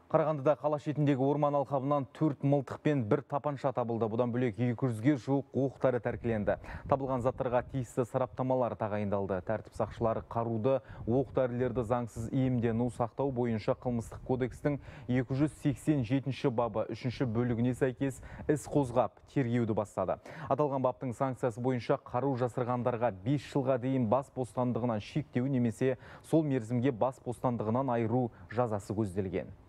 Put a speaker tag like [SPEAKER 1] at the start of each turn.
[SPEAKER 1] Қарағандыда қала шетіндегі орман алқабынан 4 мылтық пен 1 тапанша табылды. Бұдан бөлек 200-ге жуық оқ-дәрі тәркіленді. Табылған заттарға тиісті сараптамалар тағайындалды. Тәртіп сақшылары қаруды, оқ-дәрілерді заңсыз иемдену сақтау бойынша қылмыстық кодекстің 287 бабы 3 бөлігіне сәйкес іс қозғап, тергеуді бастады. Аталған баптың санкциясы бойынша қару жасырғандарға 5 жылға дейін бас бостандығынан шектеу немесе сол мерзімге бас бостандығынан айыру жазасы көзделген.